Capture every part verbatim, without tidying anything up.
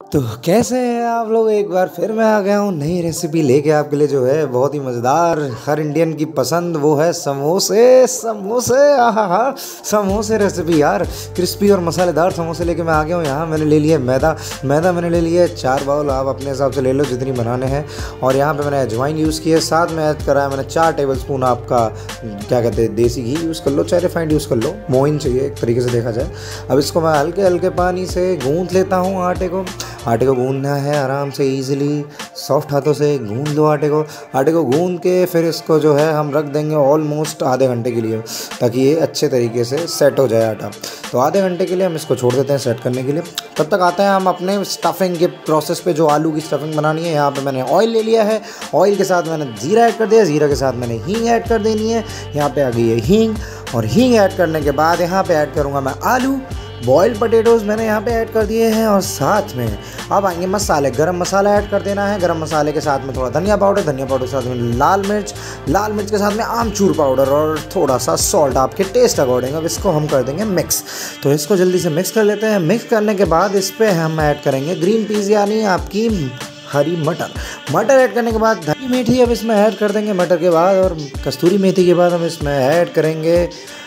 तो कैसे हैं आप लोग। एक बार फिर मैं आ गया हूँ नई रेसिपी लेके आपके लिए, जो है बहुत ही मज़ेदार, हर इंडियन की पसंद, वो है समोसे। समोसे आहा हा समोसे रेसिपी यार, क्रिस्पी और मसालेदार समोसे लेके मैं आ गया हूँ। यहाँ मैंने ले लिया मैदा मैदा मैंने ले लिया है चार बाउल, आप अपने हिसाब से ले लो जितनी बनाने हैं। और यहाँ पे मैंने अजवाइन यूज़ की है, साथ में ऐड करा है मैंने चार टेबल स्पून आपका क्या कहते हैं देसी घी यूज़ कर लो, चाहे रिफाइंड यूज़ कर लो, मोइन चाहिए एक तरीके से देखा जाए। अब इसको मैं हल्के हल्के पानी से गूँथ लेता हूँ। आटे को आटे को गूंदना है आराम से, इजीली सॉफ्ट हाथों से गूंद लो आटे को। आटे को गूंद के फिर इसको जो है हम रख देंगे ऑलमोस्ट आधे घंटे के लिए, ताकि ये अच्छे तरीके से सेट हो जाए आटा। तो आधे घंटे के लिए हम इसको छोड़ देते हैं सेट करने के लिए। तब तक आते हैं हम अपने स्टफिंग के प्रोसेस पे, जो आलू की स्टफिंग बनानी है। यहाँ पे मैंने ऑयल ले लिया है, ऑयल के साथ मैंने जीरा ऐड कर दिया, जीरा के साथ मैंने हींग ऐड कर देनी है। यहाँ पे आ गई है हींग, और हींग ऐड करने के बाद यहाँ पे ऐड करूँगा मैं आलू। बॉइल्ड पोटैटोज़ मैंने यहाँ पे ऐड कर दिए हैं, और साथ में अब आएंगे मसाले। गरम मसाला ऐड कर देना है, गरम मसाले के साथ में थोड़ा धनिया पाउडर, धनिया पाउडर के साथ में लाल मिर्च, लाल मिर्च के साथ में आमचूर पाउडर, और थोड़ा सा सॉल्ट आपके टेस्ट अकॉर्डिंग। अब इसको हम कर देंगे मिक्स। तो इसको जल्दी से मिक्स कर लेते हैं। मिक्स करने के बाद इस पर हम ऐड करेंगे ग्रीन पीस, यानी आपकी हरी मटर। मटर ऐड करने के बाद हरी मेथी अब इसमें ऐड कर देंगे मटर के बाद, और कस्तूरी मेथी के बाद हम इसमें ऐड करेंगे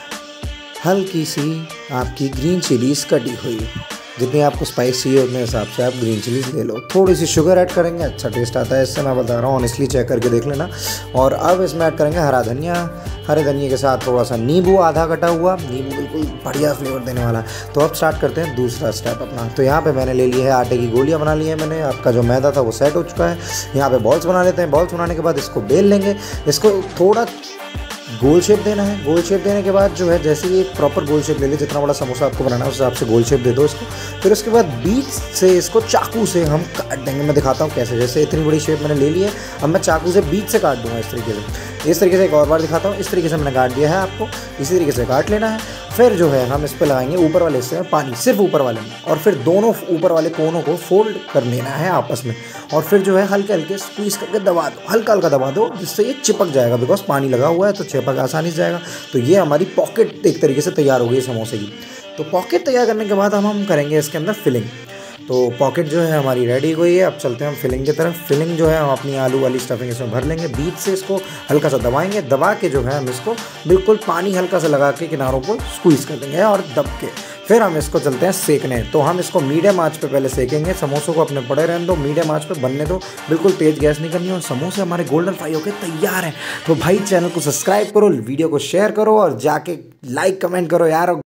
हल्की सी आपकी ग्रीन चिलीज कटी हुई। जितनी आपको स्पाइस चाहिए उतने हिसाब से आप ग्रीन चिलीज ले लो। थोड़ी सी शुगर ऐड करेंगे, अच्छा टेस्ट आता है इससे, मैं बता रहा हूँ ऑनेस्टली, चेक करके देख लेना। और अब इसमें ऐड करेंगे हरा धनिया। हरे धनिया के साथ थोड़ा सा नींबू, आधा कटा हुआ नींबू, बिल्कुल बढ़िया फ्लेवर देने वाला है। तो अब स्टार्ट करते हैं दूसरा स्टेप अपना। तो यहाँ पे मैंने ले ली है आटे की गोलियाँ बना ली है मैंने। आपका जो मैदा था वो सेट हो चुका है। यहाँ पे बॉल्स बना लेते हैं। बॉल्स बनाने के बाद इसको बेल लेंगे। इसको थोड़ा गोल शेप देना है। गोल शेप देने के बाद जो है, जैसे ये प्रॉपर गोल शेप ले ले, जितना बड़ा समोसा आपको बनाना है उस हिसाब से गोल शेप दे दो इसको। फिर उसके बाद बीच से इसको चाकू से हम काट देंगे। मैं दिखाता हूँ कैसे। जैसे इतनी बड़ी शेप मैंने ले ली है, अब मैं चाकू से बीच से काट दूंगा इस तरीके से। इस तरीके से एक और बार दिखाता हूँ। इस तरीके से मैंने काट दिया है, आपको इसी तरीके से काट लेना है। फिर जो है हम इस पर लगाएंगे ऊपर वाले हिस्से में पानी, सिर्फ ऊपर वाले में, और फिर दोनों ऊपर वाले कोनों को फोल्ड कर लेना है आपस में। और फिर जो है हल्के हल्के स्क्वीज़ करके दबा दो, हल्का हल्का दबा दो, जिससे ये चिपक जाएगा। बिकॉज पानी लगा हुआ है तो चिपक आसानी से जाएगा। तो ये हमारी पॉकेट एक तरीके से तैयार हो गई समोसे की। तो पॉकेट तैयार करने के बाद हम हम करेंगे इसके अंदर फिलिंग। तो पॉकेट जो है हमारी रेडी हो गई है। अब चलते हैं हम फिलिंग की तरफ। फिलिंग जो है हम अपनी आलू वाली स्टफिंग इसमें भर लेंगे। बीच से इसको हल्का सा दबाएंगे, दबा के जो है हम इसको बिल्कुल पानी हल्का सा लगा के किनारों को स्क्वीज़ कर देंगे और दब के फिर हम इसको चलते हैं सेकने। तो हम इसको मीडियम आंच पे पहले सेकेंगे। समोसों को अपने पड़े रहने दो, मीडियम आंच पे बनने दो, बिल्कुल तेज़ गैस नहीं करनी। और समोसे हमारे गोल्डन फ्राई होकर तैयार हैं। तो भाई चैनल को सब्सक्राइब करो, वीडियो को शेयर करो, और जाके लाइक कमेंट करो यार।